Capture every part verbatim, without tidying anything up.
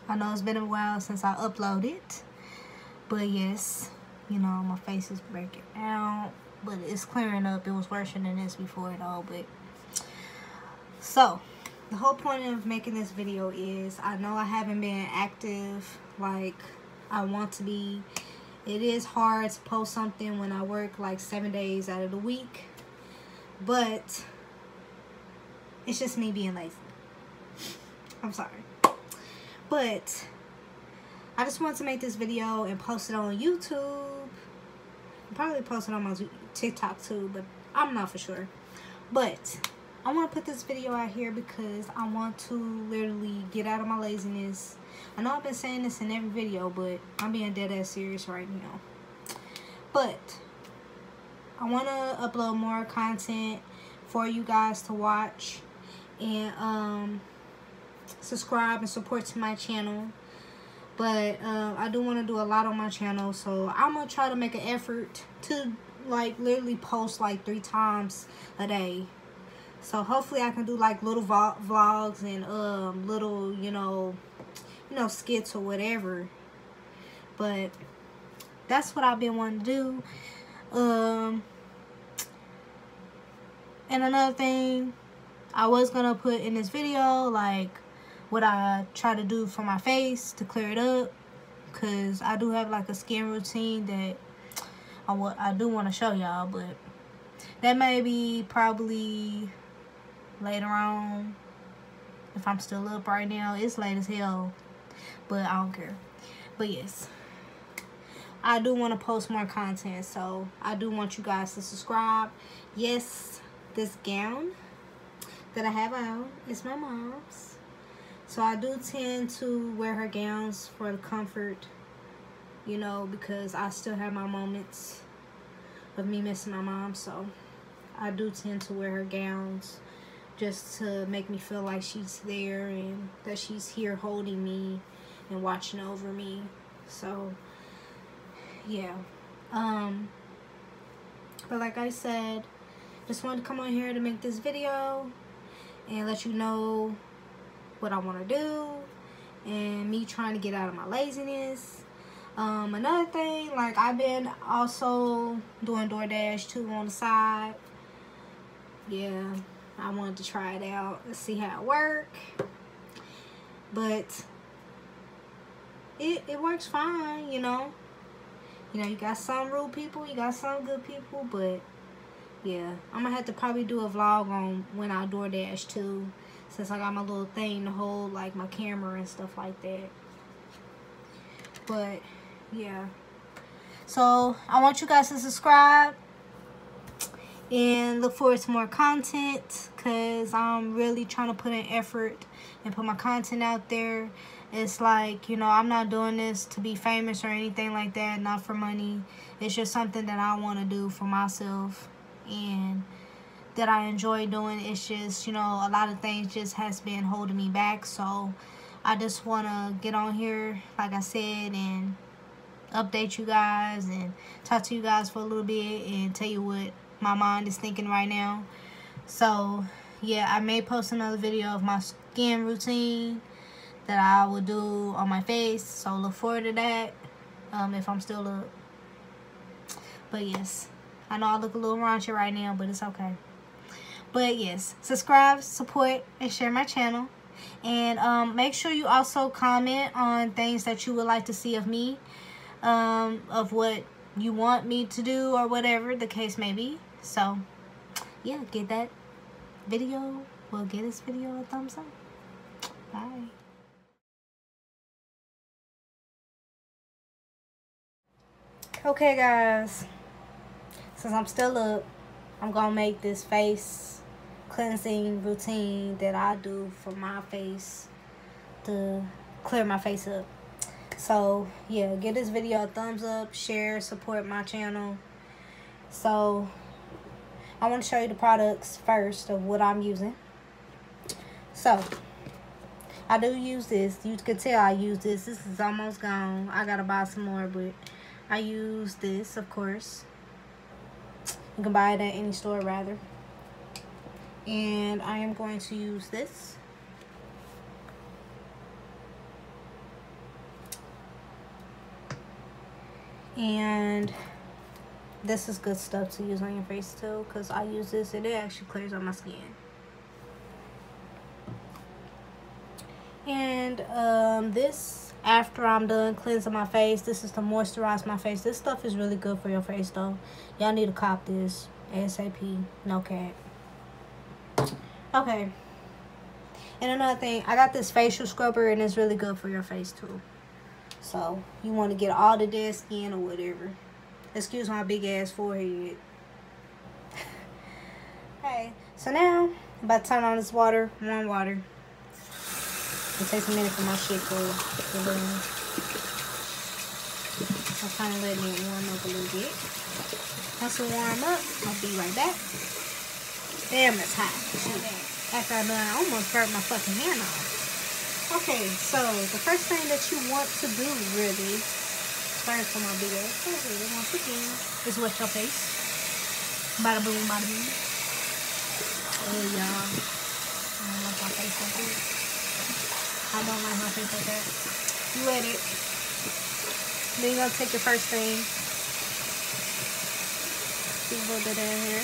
I know it's been a while since I uploaded, but yes, you know, my face is breaking out, but it's clearing up. It was worse than this before it all, but so the whole point of making this video is I know I haven't been active like I want to be. It is hard to post something when I work like seven days out of the week, but it's just me being lazy. I'm sorry. But I just want to make this video and post it on YouTube. I'll probably post it on my TikTok too, but I'm not for sure. But I want to put this video out here because I want to literally get out of my laziness. I know I've been saying this in every video, but I'm being dead ass serious right now. But I want to upload more content for you guys to watch and um subscribe and support to my channel. But uh, I do want to do a lot on my channel, so I'm gonna try to make an effort to like literally post like three times a day. So hopefully I can do like little vlogs and um little you know you know skits or whatever. But that's what I've been wanting to do. Um and another thing I was gonna put in this video, like what I try to do for my face to clear it up, because I do have like a skin routine that I, w I do want to show y'all, but that may be probably later on if I'm still up right now. It's late as hell, but I don't care. But yes, I do want to post more content, so I do want you guys to subscribe. Yes, this gown that I have out is my mom's. So I do tend to wear her gowns for the comfort, you know, because I still have my moments of me missing my mom. So I do tend to wear her gowns just to make me feel like she's there and that she's here holding me and watching over me. So yeah. Um, but like I said, just wanted to come on here to make this video and let you know what I want to do and me trying to get out of my laziness. Um, another thing, like I've been also doing DoorDash too on the side. Yeah, I wanted to try it out and see how it works. But it, it works fine, you know. You know, you got some rude people, you got some good people, but yeah, I'm gonna have to probably do a vlog on when I DoorDash too, since I got my little thing to hold like my camera and stuff like that. But yeah, so I want you guys to subscribe and look forward to more content, because I'm really trying to put in effort and put my content out there. It's like, you know, I'm not doing this to be famous or anything like that, not for money. It's just something that I want to do for myself and that I enjoy doing. It's just, you know, a lot of things just has been holding me back. So I just want to get on here, like I said, and update you guys and talk to you guys for a little bit and tell you what my mind is thinking right now. So yeah, I may post another video of my skin routine that I will do on my face, so look forward to that um, if I'm still up. But yes, I know I look a little raunchy right now, but it's okay. But yes, subscribe, support, and share my channel. And um, make sure you also comment on things that you would like to see of me, um, of what you want me to do or whatever the case may be. So yeah, give that video, well, give this video a thumbs up. Bye. Okay guys, since I'm still up, I'm gonna make this face cleansing routine that I do for my face to clear my face up. So yeah, give this video a thumbs up, share, support my channel. So I want to show you the products first of what I'm using. So I do use this. You can tell I use this. This is almost gone. I gotta buy some more, but I use this, of course. You can buy it at any store, rather. And I am going to use this. And this is good stuff to use on your face too, because I use this and it actually clears out my skin. And um, this, after I'm done cleansing my face, this is to moisturize my face. This stuff is really good for your face though. Y'all need to cop this ASAP. No cap. Okay. And another thing, I got this facial scrubber and it's really good for your face too. So you want to get all the dead skin or whatever. Excuse my big ass forehead. Hey, so now I'm about to turn on this water, warm water. It takes a minute for my shit to burn. I'm kind of letting it warm up a little bit. Once it warm up, I'll be right back. Damn, it's hot. After I done, I almost burnt my fucking hand off. Okay, so the first thing that you want to do, really, sorry for my big ass forehead, once again, is wet your face. Bada boom, bada boom. Oh, y'all. I don't like my face like that. I don't like my face like that. You wet it. Then you're gonna take your first thing. Do a little bit in here.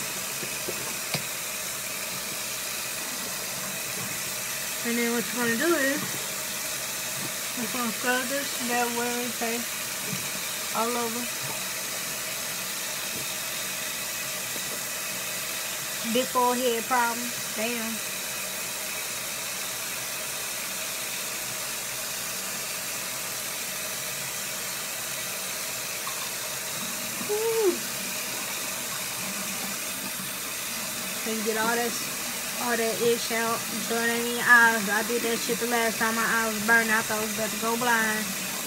And then what you're gonna do is you're gonna scrub this that way, okay, all over. Big forehead problem. Damn. Woo. So you get all this. All that itch out, you know what I mean? Eyes. I did that shit the last time my eyes was burning. I thought I was about to go blind.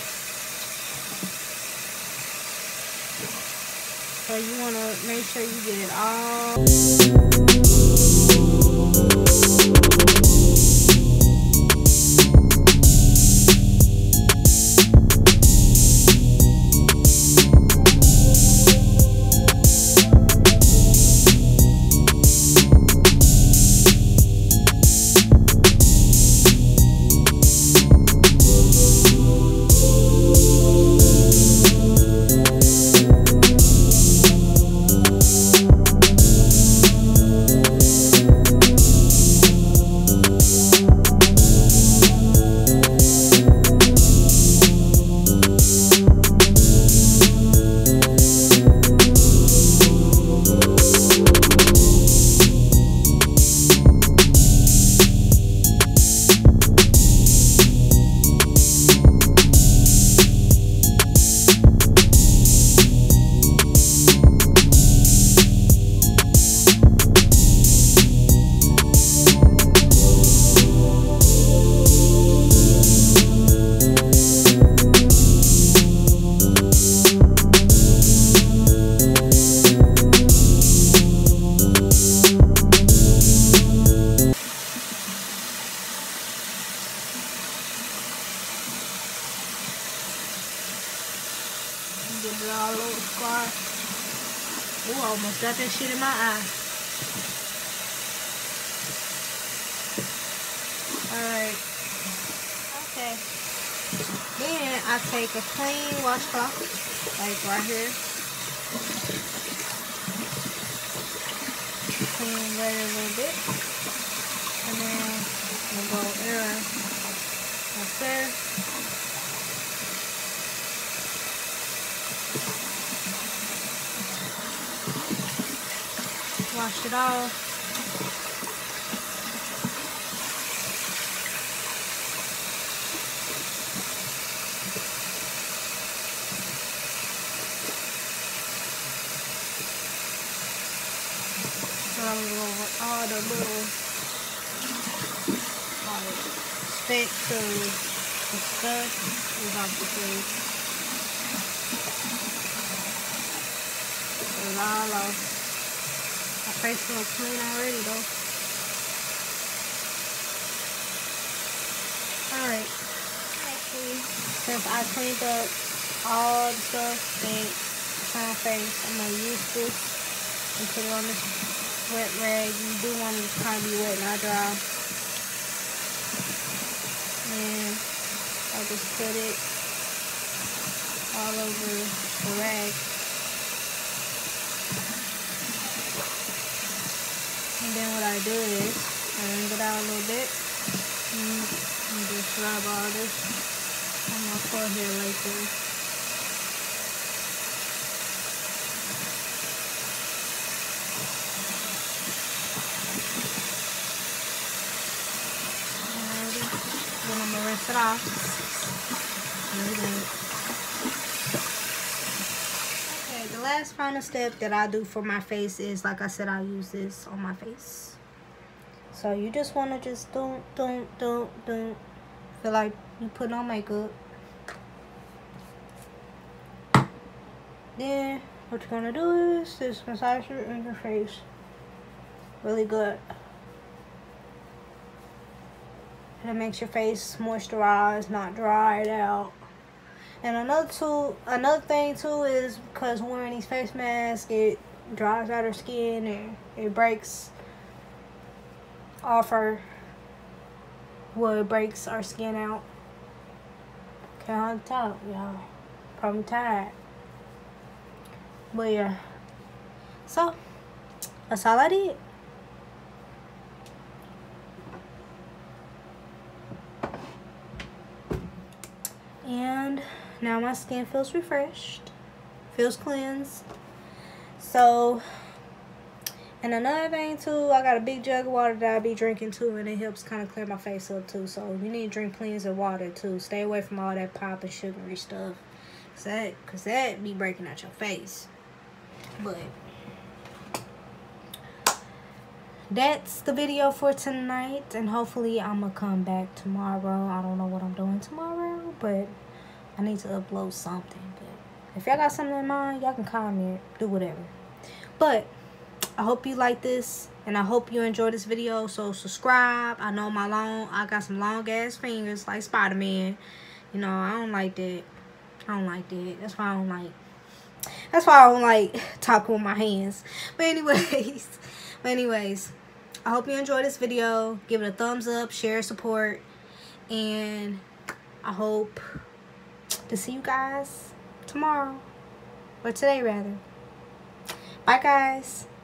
So you want to make sure you get it all. Get it all over the scar. Ooh, I almost got that shit in my eye. Alright. Okay. Then I take a clean washcloth, like right here. Clean that a little bit. And then we'll go air up there. Wash it off. Run over all the little like specks of the stuff is off the face. It's all off. My face feels clean already though. Alright. Actually, since I cleaned up all the stuff on my face, I'm gonna use this and put it on this wet rag. You do want it to kind of be wet, not dry. And I'll just put it all over the rag. And then what I do is I wring it out a little bit and, and just rub all this on my forehead like this. Then I'm gonna rinse it off. Okay, the last final step that I do for my face is, like I said, I use this on my face. So you just wanna just don't, don't, don't, don't feel like you put on makeup. Then what you're gonna do is just massage it in your face really good. And it makes your face moisturized, not dried out. And another tool, another thing too is because wearing these face masks, it dries out our skin and it breaks off our, well, it breaks our skin out. Can't talk, y'all. Probably tired. But yeah. So, that's all I did. And now my skin feels refreshed, feels cleansed. So, and another thing too, I got a big jug of water that I be drinking too, and it helps kind of clear my face up too. So you need to drink plenty of water too. Stay away from all that pop and sugary stuff, cause that, cause that be breaking out your face. But that's the video for tonight, and hopefully I'm gonna come back tomorrow. I don't know what I'm doing tomorrow, but I need to upload something. But if y'all got something in mind, y'all can comment, do whatever. But I hope you like this, and I hope you enjoy this video. So subscribe. I know my long, I got some long ass fingers like Spider-Man. You know, I don't like that. I don't like that. That's why I don't like. That's why I don't like talking with my hands. But anyways, but anyways, I hope you enjoyed this video. Give it a thumbs up, share, support, and I hope to see you guys tomorrow, or today rather. Bye guys.